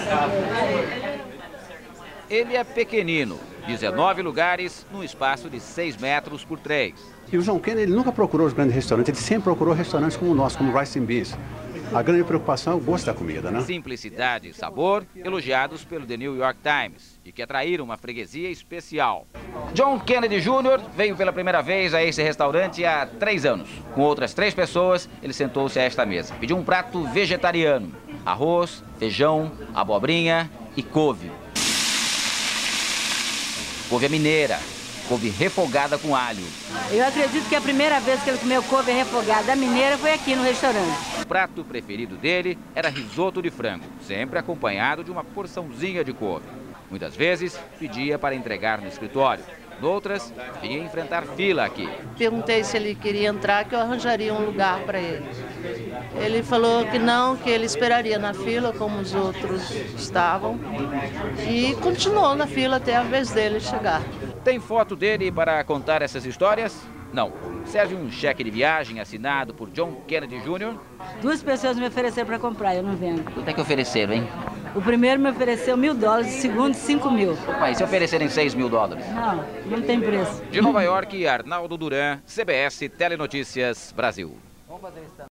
Ele é pequenino, 19 lugares num espaço de 6 metros por 3. E o John Kennedy ele nunca procurou os grandes restaurantes, ele sempre procurou restaurantes como o nosso, como Rice and Beans. A grande preocupação é o gosto da comida, né? Simplicidade e sabor, elogiados pelo The New York Times, e que atraíram uma freguesia especial. John Kennedy Jr. veio pela primeira vez a esse restaurante há 3 anos. Com outras 3 pessoas, ele sentou-se a esta mesa. Pediu um prato vegetariano, arroz, feijão, abobrinha e couve. Couve mineira, couve refogada com alho. Eu acredito que a primeira vez que ele comeu couve refogada mineira foi aqui no restaurante. O prato preferido dele era risoto de frango, sempre acompanhado de uma porçãozinha de couve. Muitas vezes pedia para entregar no escritório, noutras vinha enfrentar fila aqui. Perguntei se ele queria entrar, que eu arranjaria um lugar para ele. Ele falou que não, que ele esperaria na fila como os outros estavam e continuou na fila até a vez dele chegar. Tem foto dele para contar essas histórias? Não. Serve um cheque de viagem assinado por John Kennedy Jr. 2 pessoas me ofereceram para comprar, eu não vendo. Quanto é que ofereceram, hein? O primeiro me ofereceu $1.000, o segundo $5 mil. Mas se oferecerem $6 mil? Não tem preço. De Nova York, Arnaldo Duran, CBS Telenotícias, Brasil.